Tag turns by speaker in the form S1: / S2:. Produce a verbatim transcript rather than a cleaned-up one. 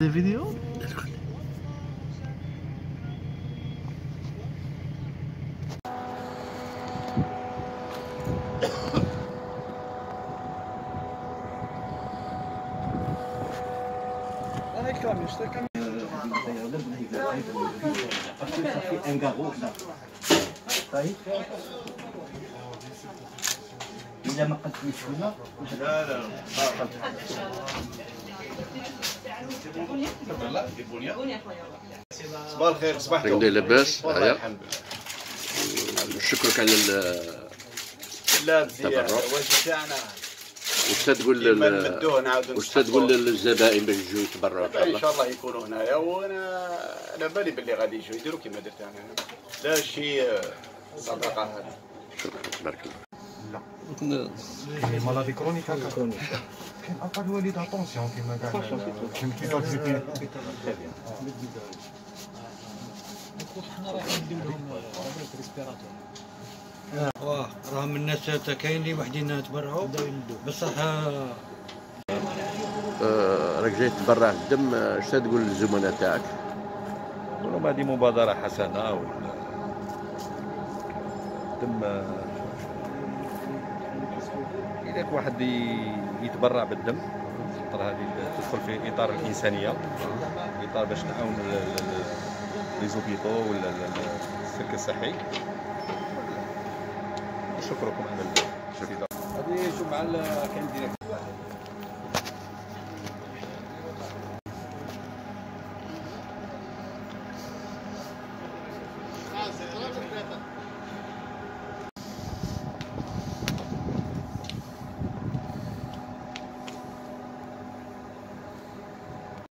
S1: فيديو
S2: إذا ما قدتش هنا
S3: لا لا صباح الخير. صباحكم
S4: لاباس؟
S3: والله الحمد لله.
S4: نشكرك على
S3: لا مزيان
S4: التبرع.
S3: الواجب تاعنا
S4: واش تقول
S3: لل
S4: واش تقول للزبائن باش يجوا يتبرعوا ان شاء
S3: ان
S4: الله؟
S3: شاء الله يكونوا هنايا، وانا على بالي باللي غادي يجوا يديروا كما درت انا. لا شيء صدقه هذه.
S4: شكرا تبارك الله.
S5: لا مالادي كرونيك كرونيك كاين اقل وليد اتونسيون كيما قال
S6: حنا رايحين نديرو لهم ريسبيراتور. واه راهم الناس كاين اللي وحدين تبرعوا بصح.
S4: راك جاي تبرع الدم، اش تقول للزملاء تاعك؟
S7: نقول لهم هذه مبادرة حسنة والدم إذا واحد يتبرع بالدم خاطر هذه تدخل في إطار الإنسانية، إطار باش نعاون لي زوبيطو ولا السلك الصحي. نشكركم على الاستضافة. هذه شوف مع كاين ديريكت.